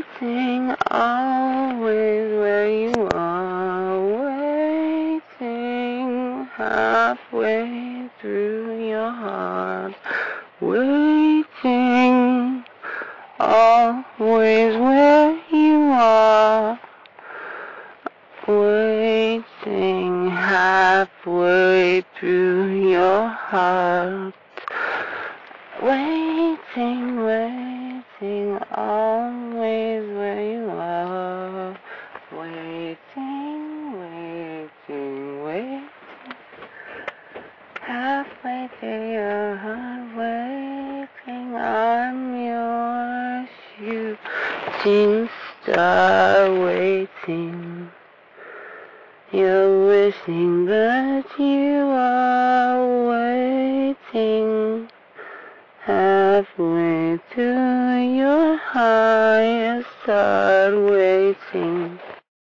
waiting always where you are, waiting halfway through your heart, waiting always where you are, waiting halfway through your heart, waiting, waiting always where you are, waiting, waiting, waiting halfway through your heart, waiting, I'm your shooting star, waiting. You're wishing that you are waiting halfway to your highest star, waiting.